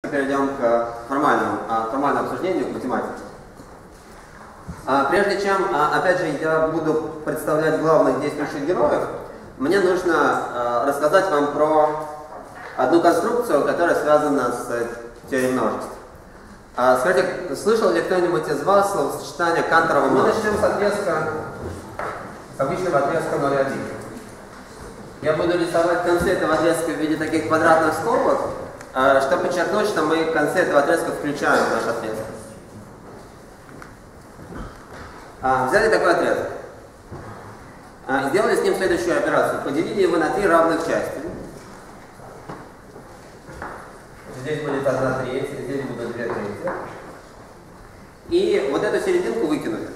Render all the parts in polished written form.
Перейдем к формальному обсуждению, к математике. Прежде чем, опять же, я буду представлять главных действующих героев, мне нужно рассказать вам про одну конструкцию, которая связана с теорией множеств. Скажите, слышал ли кто-нибудь из вас словосочетание Канторова множества? Мы начнем с отрезка, обычного отрезка 0,1. Я буду рисовать концы этого отрезка в виде таких квадратных скобок, чтобы подчеркнуть, что мы концы этого отрезка включаем в наш отрезок. Взяли такой отрезок. Сделали с ним следующую операцию. Поделили его на 3 равных части. Здесь будет 1/3, здесь будет 2/3. И вот эту серединку выкинули.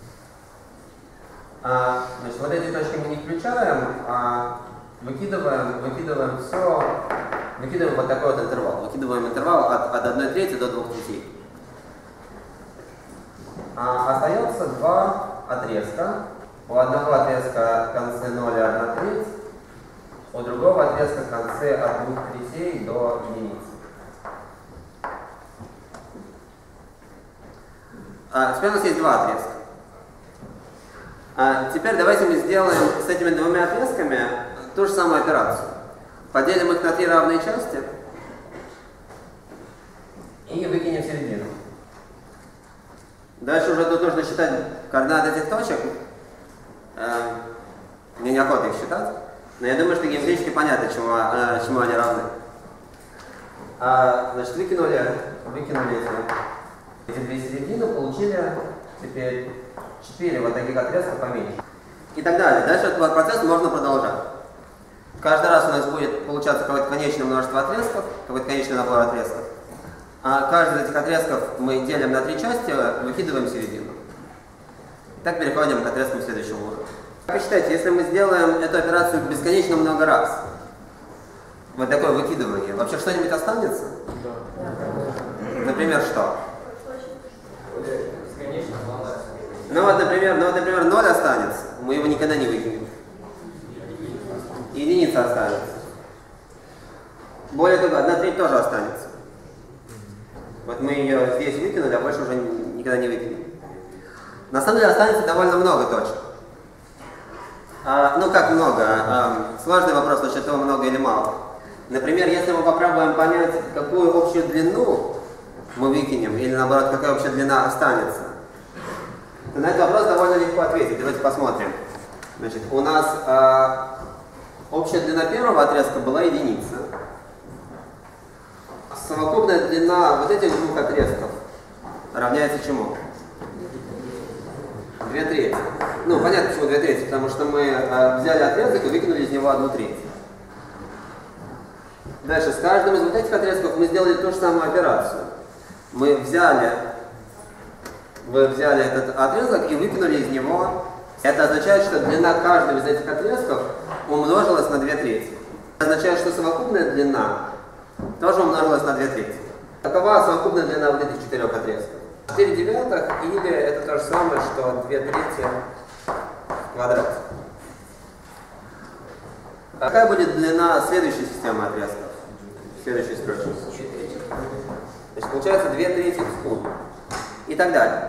Значит, вот эти точки мы не включаем, а выкидываем все, выкидываем вот такой вот интервал. Выкидываем интервал от 1/3 до 2/3. Остается 2 отрезка. У одного отрезка концы 0 и 1/3, у другого отрезка концы от 2/3 до единицы. Теперь у нас есть 2 отрезка. Теперь давайте мы сделаем с этими 2 отрезками ту же самую операцию. Поделим их на 3 равные части и выкинем середину. Дальше уже тут нужно считать координаты этих точек. Мне неохота их считать, но я думаю, что геометрически понятно, чему они равны. Значит, выкинули эти 2 середины, получили теперь 4 вот таких отрезка поменьше. И так далее. Дальше этот процесс можно продолжать. Каждый раз у нас будет получаться какое-то конечное множество отрезков, какой-то конечный набор отрезков. Каждый из этих отрезков мы делим на 3 части, выкидываем середину. Так переходим к отрезкам следующего уровня. Как вы считаете, если мы сделаем эту операцию бесконечно много раз, вот такое выкидывание, вообще что-нибудь останется? Да. Например, что? Ну вот, например, 0 останется, мы его никогда не выкинем. Единица останется. Более того, 1/3 тоже останется. Вот мы ее здесь выкинули, а больше уже никогда не выкинем. На самом деле останется довольно много точек. Ну как много? Сложный вопрос насчет того, много или мало. Например, если мы попробуем понять, какую общую длину мы выкинем, или наоборот, какая общая длина останется, то на этот вопрос довольно легко ответить. Давайте посмотрим. Значит, у нас общая длина первого отрезка была единица. Совокупная длина вот этих 2 отрезков равняется чему? 2/3. Ну, понятно, почему 2/3, потому что мы взяли отрезок и выкинули из него 1/3. Дальше, с каждым из вот этих отрезков мы сделали ту же самую операцию. Мы взяли этот отрезок и выкинули из него. Это означает, что длина каждого из этих отрезков умножилась на 2/3. Это означает, что совокупная длина тоже умножилась на 2/3. Какова совокупная длина вот этих 4 отрезков? 4/9, или это то же самое, что 2/3 в квадрате. Какая будет длина следующей системы отрезков? Следующей строчки. Значит, получается 2/3 в кубе. И так далее.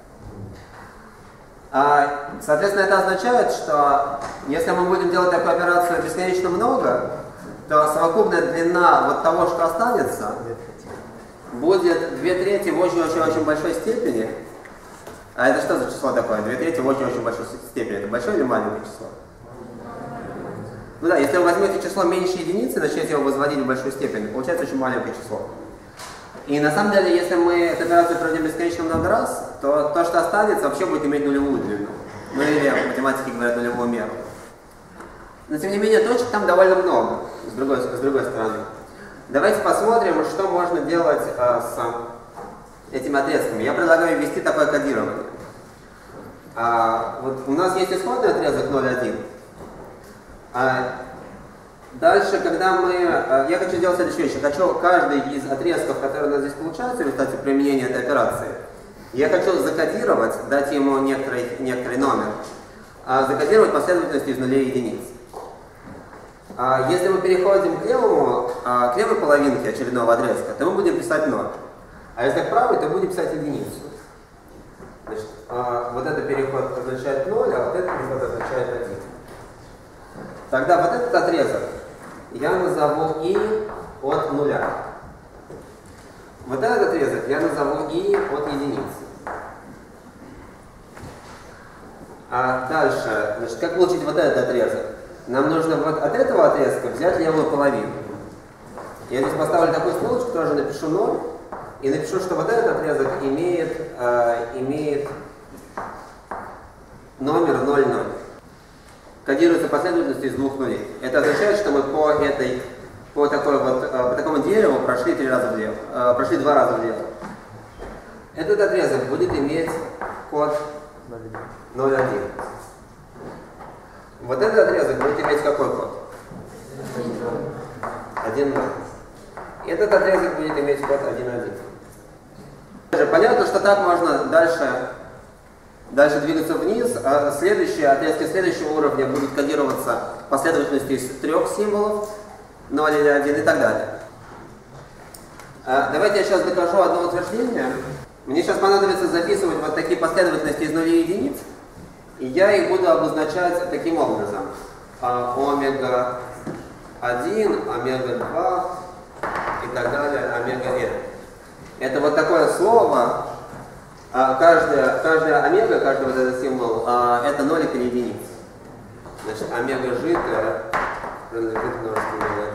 Соответственно, это означает, что если мы будем делать такую операцию бесконечно много, то совокупная длина вот того, что останется, будет 2/3 в очень-очень-очень большой степени. А это что за число такое? 2/3 в очень-очень большой степени. Это большое или маленькое число? Ну да, если вы возьмете число меньше единицы и начнете его возводить в большую степень, получается очень маленькое число. И на самом деле, если мы эту операцию проведем бесконечно много раз, то то, что останется, вообще будет иметь нулевую длину. Ну или в математике говорят нулевую меру. Но тем не менее, точек там довольно много, с другой стороны. Давайте посмотрим, что можно делать с этими отрезками. Я предлагаю ввести такое кодирование. Вот у нас есть исходный отрезок 0,1. Дальше, я хочу сделать следующую вещь. Я хочу каждый из отрезков, которые у нас здесь получаются в результате применения этой операции, я хочу закодировать, дать ему некоторый номер, закодировать последовательность из нулей и единиц. Если мы переходим к левой половинке очередного отрезка, то мы будем писать 0. А если к правой, то будем писать единицу. Значит, вот этот переход означает 0, а вот этот переход означает 1. Тогда вот этот отрезок я назову и от 0. Вот этот отрезок я назову и от единицы. А дальше, значит, как получить вот этот отрезок? Нам нужно вот от этого отрезка взять левую половину. Я здесь поставлю такую стрелочку, тоже напишу 0. И напишу, что вот этот отрезок имеет номер 0, 0. Кодируется последовательностью из двух нулей. Это означает, что мы по такому дереву прошли 2 раза влево. Этот отрезок будет иметь код 0,1. Вот этот отрезок будет иметь какой код? 1,0. Этот отрезок будет иметь код 1,1. Понятно, что так можно дальше двигаться вниз, а отрезки следующего уровня будут кодироваться последовательностью из 3 символов, 0 или 1 и так далее. Давайте я сейчас докажу одно утверждение. Мне сейчас понадобится записывать вот такие последовательности из 0 и единиц, и я их буду обозначать таким образом. Омега 1, омега 2 и так далее, омега n. Это вот такое слово, каждая омега, каждый вот этот символ, это нолик или единица. Значит, омега житая принадлежит множеству омега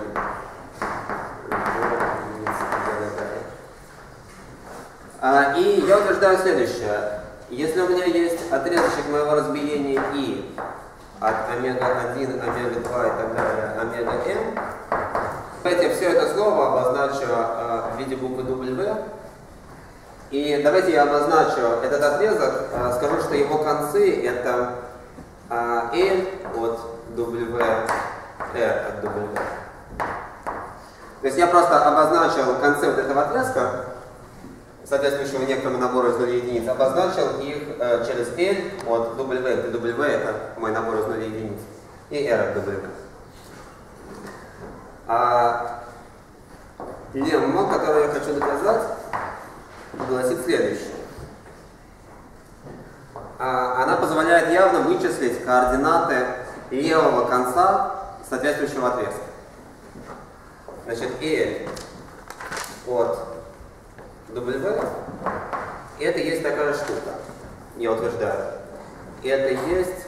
1. И я утверждаю следующее. Если у меня есть отрезочек моего разбиения и от омега-1, омега-2 и так далее, омега-n, давайте все это слово обозначу в виде буквы W. И давайте я обозначу этот отрезок, скажу, что его концы это L от W, R от W. То есть я просто обозначил концы вот этого отрезка, соответствующего некоторому набору из 0 единиц, обозначил их через L от W, где W это мой набор из 0 единиц, и R от W. Лемма, которую я хочу доказать, гласит следующее. Она позволяет явно вычислить координаты левого конца соответствующего отрезка. Значит, L от W это есть такая штука, я утверждаю. Это есть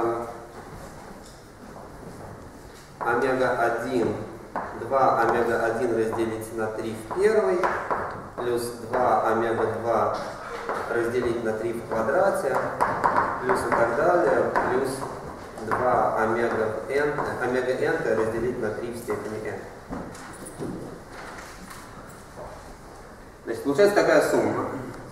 омега-1, 2 омега-1 разделить на 3 в первой, плюс 2 омега-2 разделить на 3 в квадрате, плюс и так далее, плюс 2 омега-n разделить на 3 в степени n. Значит, получается такая сумма.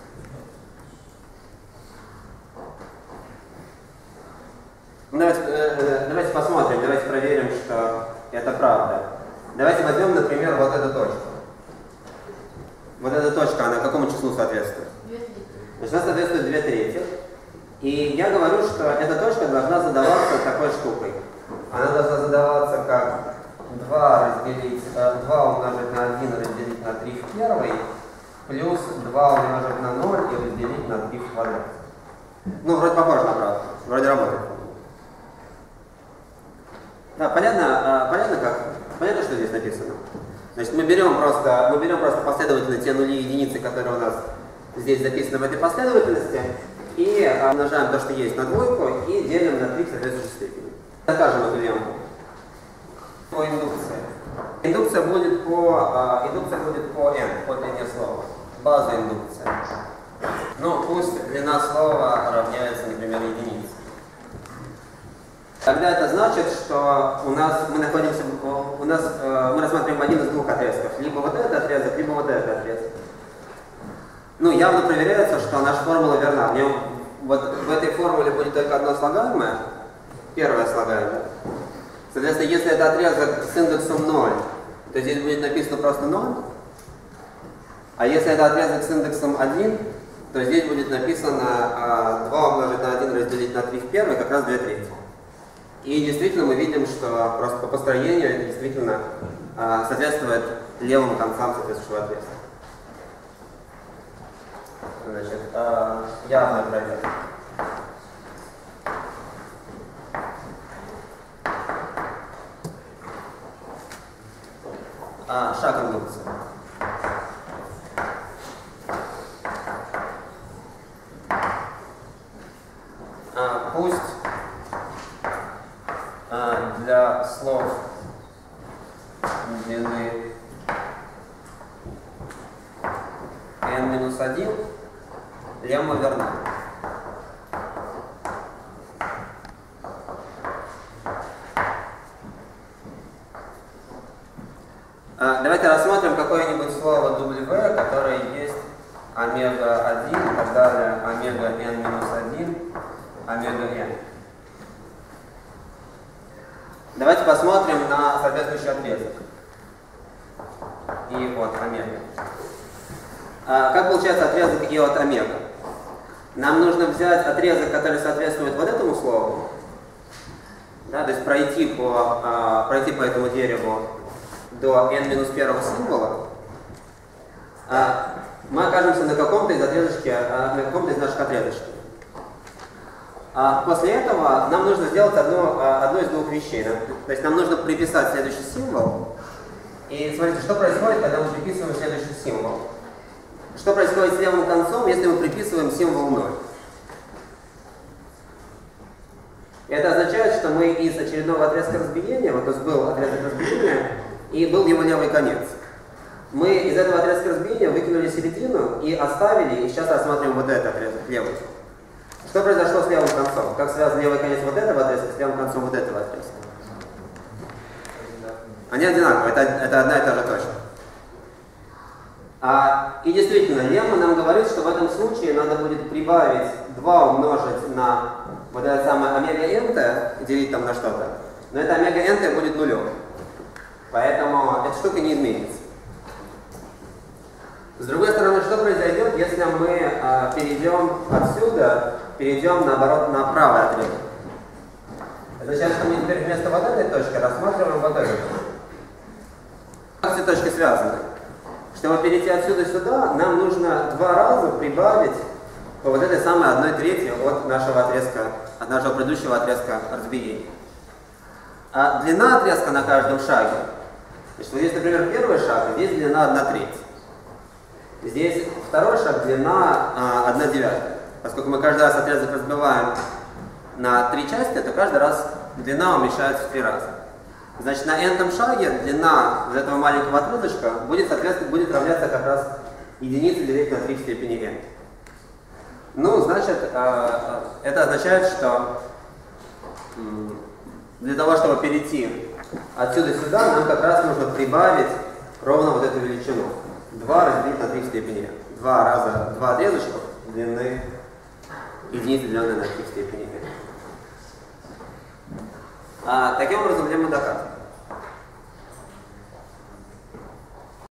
Давайте посмотрим, давайте проверим, что это правда. Давайте возьмем, например, вот эту точку. Вот эта точка, она какому числу соответствует? 2 трети. Значит, она соответствует 2 трети. И я говорю, что эта точка должна задаваться такой штукой. Она должна задаваться как 2 умножить на 1 разделить на 3 в первой, плюс 2 умножить на 0 и разделить на 3 в квадрате. Ну, вроде похоже на правду. Вроде работает. Да, понятно, что здесь написано? Значит, мы берем просто последовательно те нули и единицы, которые у нас здесь записаны в этой последовательности, и умножаем то, что есть, на двойку, и делим на 3 в соответствующей степени. Докажем эту лемму. По индукции. Индукция будет по n, по длине слова. База индукция. Ну, пусть длина слова равняется, например, единице. Тогда это значит, что мы рассматриваем один из двух отрезков. Либо вот этот отрезок, либо вот этот отрезок. Ну, явно проверяется, что наша формула верна. В нем, вот в этой формуле будет только одно слагаемое, первое слагаемое. Соответственно, если это отрезок с индексом 0, то здесь будет написано просто 0. А если это отрезок с индексом 1, то здесь будет написано 2 умножить на 1 разделить на 3 в первой, как раз 2 трети. И действительно мы видим, что просто по построению действительно соответствует левым концам соответствующего отрезка. Значит, явная проверка. Шаг индукции. Пусть для слов длины n-1 лемма верна. Давайте рассмотрим какое-нибудь слово W, которое есть омега-1 и так далее, омега-n-1, омега-n. Давайте посмотрим на соответствующий отрезок. И от омега. Как получается отрезок и от омега? Нам нужно взять отрезок, который соответствует вот этому слову, да, то есть пройти по этому дереву до n-1 символа. Мы окажемся на каком-то из наших отрезочков. После этого нам нужно сделать одну из двух вещей. То есть нам нужно приписать следующий символ. И смотрите, что происходит, когда мы приписываем следующий символ. Что происходит с левым концом, если мы приписываем символ 0? Это означает, что мы из очередного отрезка разбиения, вот у нас был отрезок разбиения, и был его левый конец. Мы из этого отрезка разбиения выкинули середину и оставили, и сейчас рассматриваем вот этот отрезок, левый. Что произошло с левым концом? Как связан левый конец вот этого отрезка с левым концом вот этого отрезка? Они одинаковые, это одна и та же точка. И действительно, лемма нам говорит, что в этом случае надо будет прибавить 2 умножить на вот это самое омега-nt и делить там на что-то. Но это омега-nt будет нулем. Поэтому эта штука не изменится. С другой стороны, что произойдет, если мы перейдем наоборот на правый отрезок? Это означает, что мы теперь вместо вот этой точки рассматриваем вот эту точку. Как эти точки связаны? Чтобы перейти отсюда сюда, нам нужно 2 раза прибавить по вот этой самой 1/3 от нашего отрезка, от нашего предыдущего отрезка разбиения. Длина отрезка на каждом шаге. Значит, вот здесь, например, первый шаг, здесь длина 1/3. Здесь второй шаг, длина 1/9. Поскольку мы каждый раз отрезок разбиваем на 3 части, то каждый раз длина уменьшается в 3 раза. Значит, на n-том шаге длина вот этого маленького отрезочка будет равняться как раз единице делить на 3 в степени n. Ну, значит, это означает, что для того, чтобы перейти отсюда сюда, нам как раз нужно прибавить ровно вот эту величину. 2 разделить на 3 в степени n. 2 отрезочка длины единицы, деленной на 3 в степени n. Таким образом, лемма доказана.